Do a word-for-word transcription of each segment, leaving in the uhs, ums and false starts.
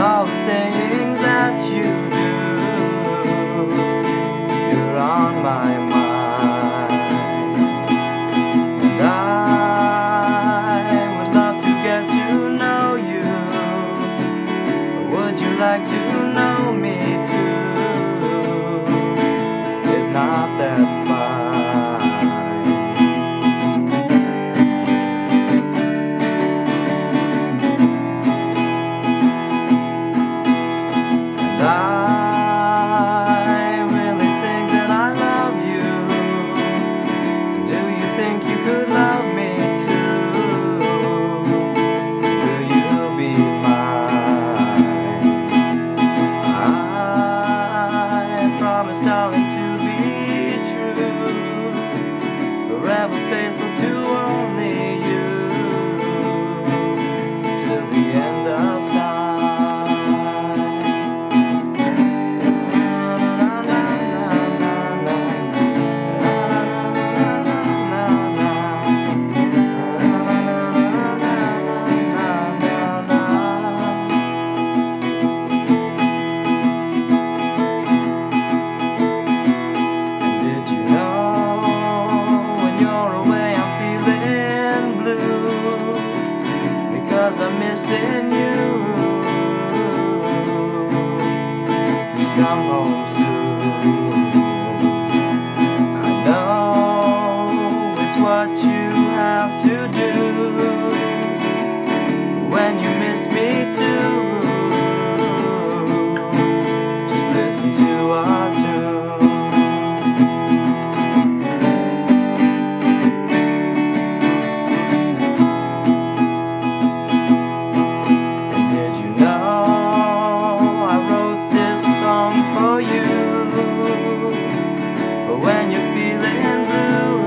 all the things that you do, you're on my mind. And I would love to get to know you. Would you like to know me too? If not, that's fine. I really think that I love you. Do you think you could love me too? Will you be mine? I promise, darling, to be true, forever faithful to only you, till the end of time. I'm missing you. Please come home soon. I know it's what you have to do when you miss me too. Just listen to our tune. When you're feeling blue,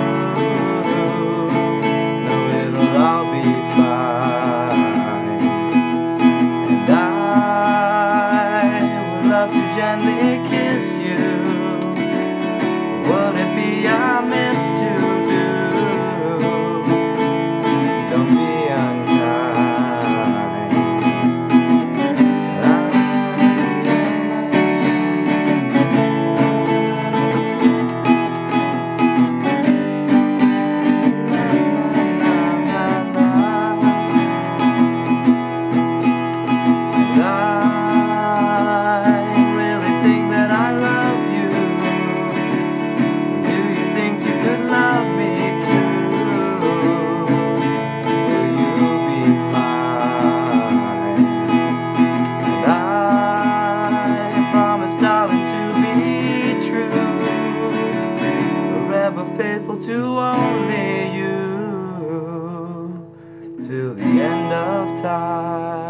no, it'll all be fine. And I would love to gently kiss you. Would it be amiss to do? Don't be unkind. Faithful to only you, till the end of time.